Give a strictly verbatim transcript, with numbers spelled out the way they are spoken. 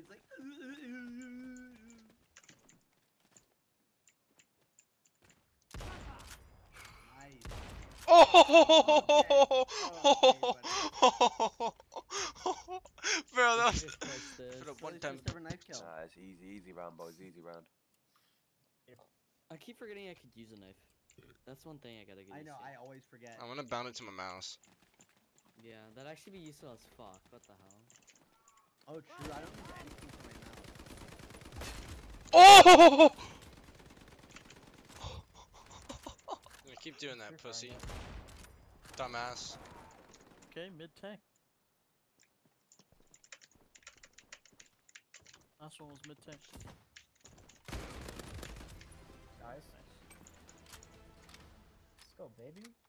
It's like. Nice. Oh! Bro, that was for the one time. Knife kill. Nah, it's easy, easy round, boys, easy round. I keep forgetting I could use a knife. That's one thing I gotta get I used know, to. I always forget. I'm gonna bound it to my mouse. Yeah, that'd actually be useful as fuck. What the hell? Oh, true. I don't use anything for my mouse. Oh! I'm gonna keep doing that, pussy. Dumbass. Okay, mid tank. Last one was mid tank. Nice. Let's go, baby.